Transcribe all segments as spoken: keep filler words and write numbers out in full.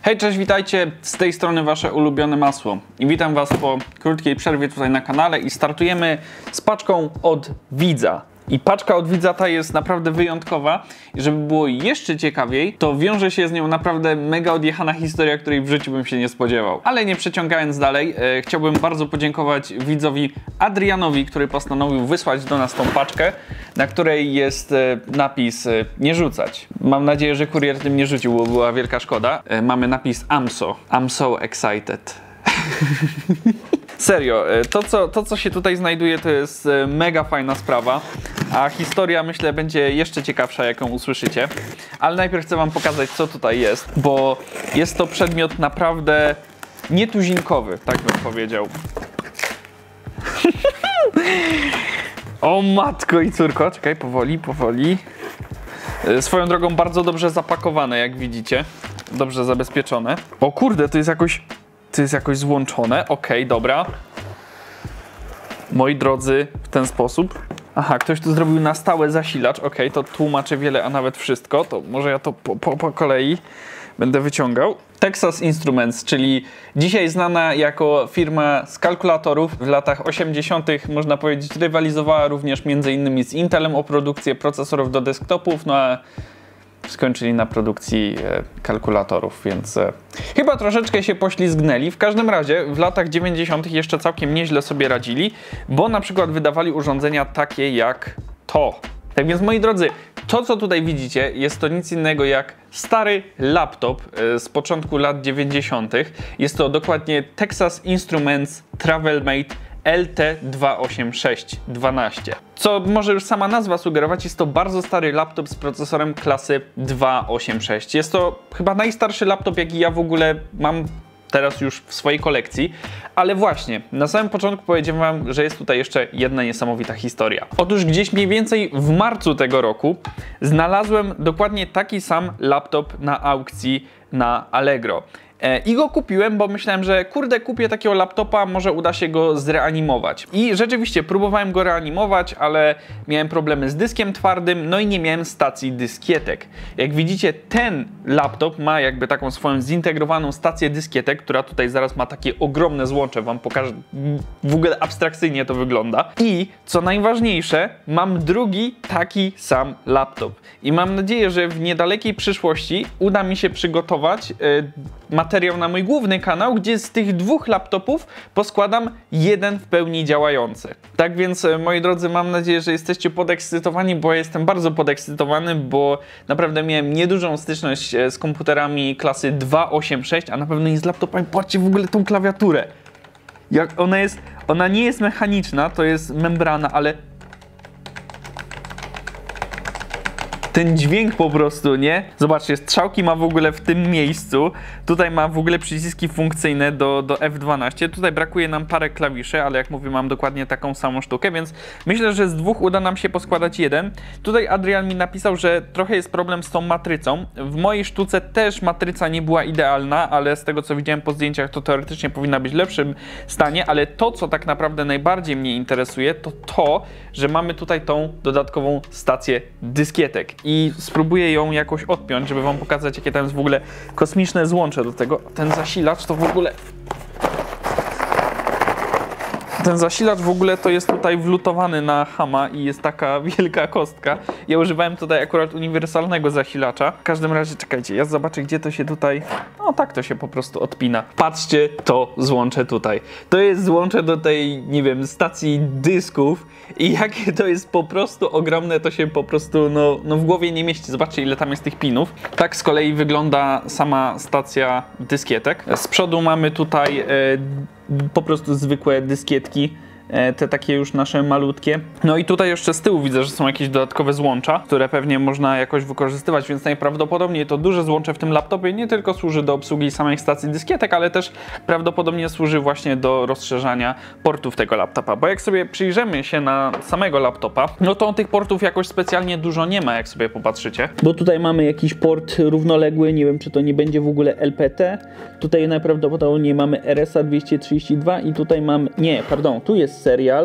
Hej, cześć, witajcie, z tej strony wasze ulubione masło i witam was po krótkiej przerwie tutaj na kanale i startujemy z paczką od widza. I paczka od widza ta jest naprawdę wyjątkowa i żeby było jeszcze ciekawiej, to wiąże się z nią naprawdę mega odjechana historia, której w życiu bym się nie spodziewał. Ale nie przeciągając dalej, e, chciałbym bardzo podziękować widzowi Adrianowi, który postanowił wysłać do nas tą paczkę, na której jest e, napis e, nie rzucać. Mam nadzieję, że kurier tym nie rzucił, bo była wielka szkoda. E, mamy napis I'm so, I'm so excited. Serio, to co, to co się tutaj znajduje, to jest mega fajna sprawa, a historia myślę będzie jeszcze ciekawsza, jak ją usłyszycie. Ale najpierw chcę wam pokazać, co tutaj jest, bo jest to przedmiot naprawdę nietuzinkowy, tak bym powiedział. O matko i córko, czekaj, powoli, powoli. Swoją drogą bardzo dobrze zapakowane, jak widzicie. Dobrze zabezpieczone. O kurde, to jest jakoś... To jest jakoś złączone. Okej, dobra. Moi drodzy, w ten sposób. Aha, ktoś tu zrobił na stałe zasilacz. Okej, to tłumaczy wiele, a nawet wszystko. To może ja to po, po, po kolei będę wyciągał. Texas Instruments, czyli dzisiaj znana jako firma z kalkulatorów. W latach osiemdziesiątych można powiedzieć rywalizowała również między innymi z Intelem o produkcję procesorów do desktopów, no a skończyli na produkcji e, kalkulatorów, więc e, chyba troszeczkę się poślizgnęli. W każdym razie w latach dziewięćdziesiątych jeszcze całkiem nieźle sobie radzili, bo na przykład wydawali urządzenia takie jak to. Tak więc, moi drodzy, to co tutaj widzicie jest to nic innego jak stary laptop e, z początku lat dziewięćdziesiątych. Jest to dokładnie Texas Instruments TravelMate L T dwieście osiemdziesiąt sześć dwanaście. Co może już sama nazwa sugerować, jest to bardzo stary laptop z procesorem klasy dwieście osiemdziesiąt sześć. Jest to chyba najstarszy laptop, jaki ja w ogóle mam teraz już w swojej kolekcji. Ale właśnie, na samym początku powiedziałem wam, że jest tutaj jeszcze jedna niesamowita historia. Otóż gdzieś mniej więcej w marcu tego roku znalazłem dokładnie taki sam laptop na aukcji na Allegro. I go kupiłem, bo myślałem, że kurde, kupię takiego laptopa, może uda się go zreanimować. I rzeczywiście próbowałem go reanimować, ale miałem problemy z dyskiem twardym, no i nie miałem stacji dyskietek. Jak widzicie, ten laptop ma jakby taką swoją zintegrowaną stację dyskietek, która tutaj zaraz ma takie ogromne złącze, wam pokażę, w ogóle abstrakcyjnie to wygląda. I co najważniejsze, mam drugi taki sam laptop. I mam nadzieję, że w niedalekiej przyszłości uda mi się przygotować yy, materiał na mój główny kanał, gdzie z tych dwóch laptopów poskładam jeden w pełni działający. Tak więc, moi drodzy, mam nadzieję, że jesteście podekscytowani, bo ja jestem bardzo podekscytowany, bo naprawdę miałem niedużą styczność z komputerami klasy dwieście osiemdziesiąt sześć, a na pewno nie z laptopami. Patrzcie w ogóle tą klawiaturę. Jak ona jest, ona nie jest mechaniczna, to jest membrana, ale ten dźwięk po prostu, nie? Zobaczcie, strzałki ma w ogóle w tym miejscu. Tutaj ma w ogóle przyciski funkcyjne do, do F dwanaście. Tutaj brakuje nam parę klawiszy, ale jak mówię, mam dokładnie taką samą sztukę, więc myślę, że z dwóch uda nam się poskładać jeden. Tutaj Adrian mi napisał, że trochę jest problem z tą matrycą. W mojej sztuce też matryca nie była idealna, ale z tego co widziałem po zdjęciach, to teoretycznie powinna być w lepszym stanie, ale to, co tak naprawdę najbardziej mnie interesuje, to to, że mamy tutaj tą dodatkową stację dyskietek. I spróbuję ją jakoś odpiąć, żeby wam pokazać, jakie tam jest w ogóle kosmiczne złącze do tego. Ten zasilacz to w ogóle... Ten zasilacz w ogóle to jest tutaj wlutowany na hama i jest taka wielka kostka. Ja używałem tutaj akurat uniwersalnego zasilacza. W każdym razie, czekajcie, ja zobaczę, gdzie to się tutaj... No tak to się po prostu odpina. Patrzcie, to złącze tutaj. To jest złącze do tej, nie wiem, stacji dysków i jakie to jest po prostu ogromne, to się po prostu, no, no w głowie nie mieści. Zobaczcie, ile tam jest tych pinów. Tak z kolei wygląda sama stacja dyskietek. Z przodu mamy tutaj... E, po prostu zwykłe dyskietki, te takie już nasze malutkie. No i tutaj jeszcze z tyłu widzę, że są jakieś dodatkowe złącza, które pewnie można jakoś wykorzystywać, więc najprawdopodobniej to duże złącze w tym laptopie nie tylko służy do obsługi samej stacji dyskietek, ale też prawdopodobnie służy właśnie do rozszerzania portów tego laptopa, bo jak sobie przyjrzymy się na samego laptopa, no to tych portów jakoś specjalnie dużo nie ma, jak sobie popatrzycie. Bo tutaj mamy jakiś port równoległy, nie wiem, czy to nie będzie w ogóle L P T. Tutaj najprawdopodobniej mamy R S A dwieście trzydzieści dwa i tutaj mam, nie, pardon, tu jest serial,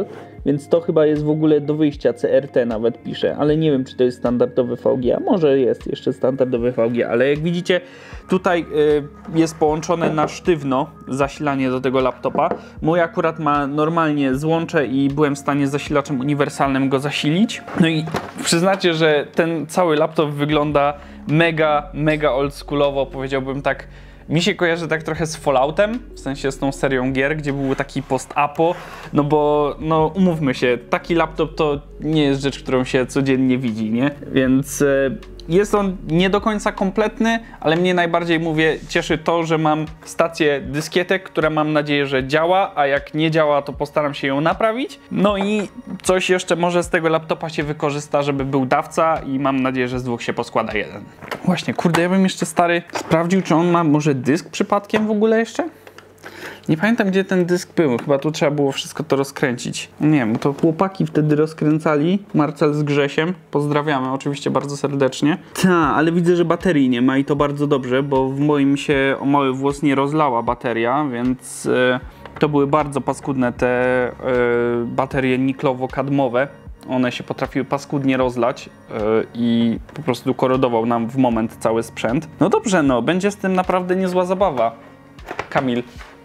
więc to chyba jest w ogóle do wyjścia C R T nawet pisze, ale nie wiem, czy to jest standardowy V G A, może jest jeszcze standardowy V G A, ale jak widzicie tutaj y, jest połączone na sztywno zasilanie do tego laptopa. Mój akurat ma normalnie złącze i byłem w stanie zasilaczem uniwersalnym go zasilić. No i przyznacie, że ten cały laptop wygląda mega, mega oldschoolowo, powiedziałbym tak. Mi się kojarzy tak trochę z Falloutem, w sensie z tą serią gier, gdzie był taki post-apo, no bo, no umówmy się, taki laptop to nie jest rzecz, którą się codziennie widzi, nie? Więc e, jest on nie do końca kompletny, ale mnie najbardziej, mówię, cieszy to, że mam stację dyskietek, która mam nadzieję, że działa, a jak nie działa, to postaram się ją naprawić. No i coś jeszcze może z tego laptopa się wykorzysta, żeby był dawca i mam nadzieję, że z dwóch się poskłada jeden. Właśnie, kurde, ja bym jeszcze stary sprawdził, czy on ma może dysk przypadkiem w ogóle jeszcze? Nie pamiętam, gdzie ten dysk był. Chyba tu trzeba było wszystko to rozkręcić. Nie wiem, to chłopaki wtedy rozkręcali. Marcel z Grzesiem. Pozdrawiamy oczywiście bardzo serdecznie. Ta, ale widzę, że baterii nie ma i to bardzo dobrze, bo w moim się o mały włos nie rozlała bateria, więc e, to były bardzo paskudne te e, baterie niklowo-kadmowe. One się potrafiły paskudnie rozlać yy, i po prostu korodował nam w moment cały sprzęt. No dobrze, no, będzie z tym naprawdę niezła zabawa. Kamil,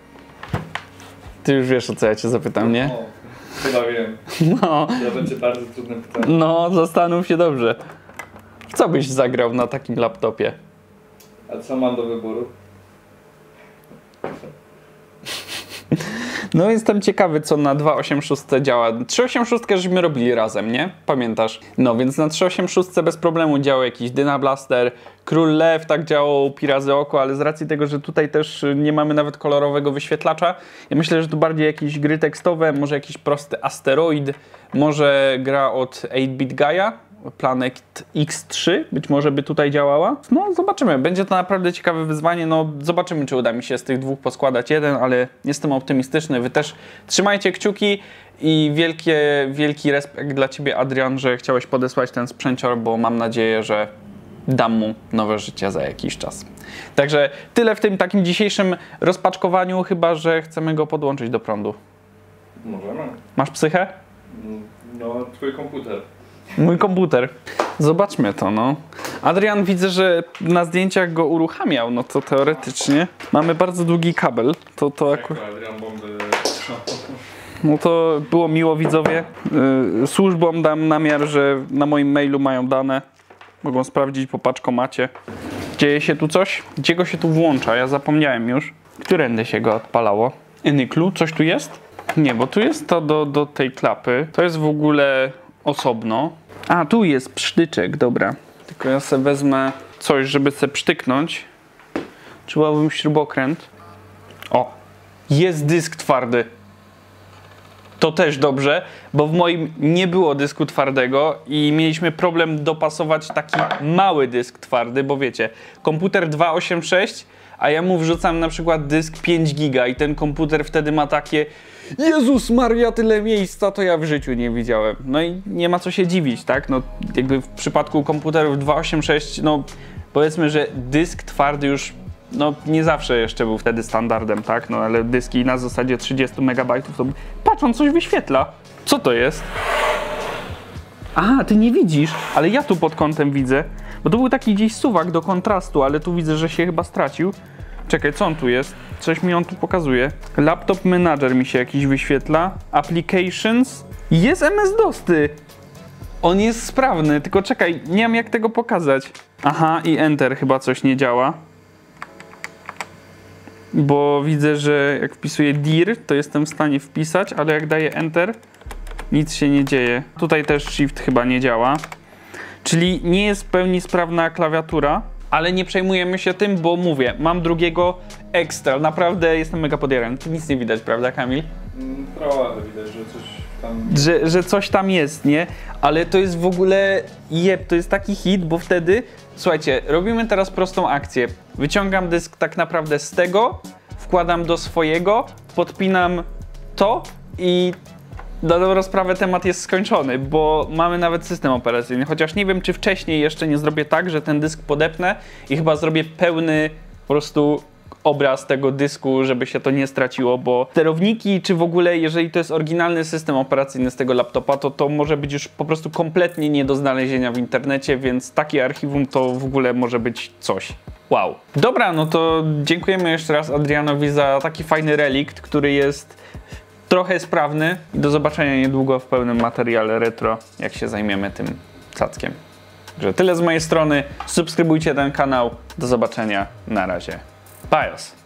ty już wiesz, o co ja cię zapytam, nie? O, chyba wiem. No. To będzie bardzo trudne pytanie. No, zastanów się dobrze. W co byś zagrał na takim laptopie? A co mam do wyboru? No jestem ciekawy, co na dwieście osiemdziesiąt sześć działa. trzysta osiemdziesiąt sześć żeśmy robili razem, nie? Pamiętasz? No więc na trzysta osiemdziesiąt sześć bez problemu działał jakiś Dyna Blaster, Król Lew tak działał, Pirazy Oko, ale z racji tego, że tutaj też nie mamy nawet kolorowego wyświetlacza, ja myślę, że tu bardziej jakieś gry tekstowe, może jakiś prosty Asteroid, może gra od osiem bit Gaia, Planet X trzy, być może by tutaj działała. No zobaczymy, będzie to naprawdę ciekawe wyzwanie, no zobaczymy, czy uda mi się z tych dwóch poskładać jeden, ale jestem optymistyczny, wy też trzymajcie kciuki i wielkie, wielki respekt dla ciebie, Adrian, że chciałeś podesłać ten sprzęcior, bo mam nadzieję, że dam mu nowe życie za jakiś czas. Także tyle w tym takim dzisiejszym rozpaczkowaniu, chyba że chcemy go podłączyć do prądu. Możemy. Masz psychę? No, twój komputer. Mój komputer. Zobaczmy to, no. Adrian, widzę, że na zdjęciach go uruchamiał, no to teoretycznie. Mamy bardzo długi kabel. To, to akurat... Adrian bomby. No to było miło, widzowie. Yy, służbom dam namiar, że na moim mailu mają dane. Mogą sprawdzić po paczkomacie. Dzieje się tu coś? Gdzie go się tu włącza? Ja zapomniałem już. Którędy się go odpalało? Enyklu? Coś tu jest? Nie, bo tu jest to do, do tej klapy. To jest w ogóle osobno. A, tu jest psztyczek, dobra. Tylko ja sobie wezmę coś, żeby sobie psztyknąć. Trzymałbym śrubokręt. O, jest dysk twardy. To też dobrze, bo w moim nie było dysku twardego i mieliśmy problem dopasować taki mały dysk twardy, bo wiecie, komputer dwieście osiemdziesiąt sześć, a ja mu wrzucam na przykład dysk pięć giga i ten komputer wtedy ma takie Jezus Maria, tyle miejsca, to ja w życiu nie widziałem. No i nie ma co się dziwić, tak? No jakby w przypadku komputerów dwieście osiemdziesiąt sześć, no powiedzmy, że dysk twardy już no nie zawsze jeszcze był wtedy standardem, tak? No ale dyski na zasadzie trzydzieści megabajtów to... Patrz, on coś wyświetla. Co to jest? A, ty nie widzisz, ale ja tu pod kątem widzę. Bo to był taki gdzieś suwak do kontrastu, ale tu widzę, że się chyba stracił. Czekaj, co on tu jest? Coś mi on tu pokazuje. Laptop Manager mi się jakiś wyświetla. Applications. Jest M S DOS, ty. On jest sprawny, tylko czekaj, nie wiem jak tego pokazać. Aha, i Enter chyba coś nie działa. Bo widzę, że jak wpisuję dir, to jestem w stanie wpisać, ale jak daję Enter, nic się nie dzieje. Tutaj też Shift chyba nie działa. Czyli nie jest w pełni sprawna klawiatura, ale nie przejmujemy się tym, bo mówię, mam drugiego ekstra. Naprawdę jestem mega podjarany. Tu nic nie widać, prawda, Kamil? Trochę widać, że coś tam... Że, że coś tam jest, nie? Ale to jest w ogóle... Jeb, to jest taki hit, bo wtedy... Słuchajcie, robimy teraz prostą akcję. Wyciągam dysk tak naprawdę z tego, wkładam do swojego, podpinam to i na dobrą sprawę temat jest skończony, bo mamy nawet system operacyjny. Chociaż nie wiem, czy wcześniej jeszcze nie zrobię tak, że ten dysk podepnę i chyba zrobię pełny po prostu obraz tego dysku, żeby się to nie straciło, bo sterowniki, czy w ogóle jeżeli to jest oryginalny system operacyjny z tego laptopa, to to może być już po prostu kompletnie nie do znalezienia w internecie, więc takie archiwum to w ogóle może być coś. Wow. Dobra, no to dziękujemy jeszcze raz Adrianowi za taki fajny relikt, który jest trochę sprawny i do zobaczenia niedługo w pełnym materiale retro, jak się zajmiemy tym cackiem. Że tyle z mojej strony, subskrybujcie ten kanał, do zobaczenia, na razie. Bajos!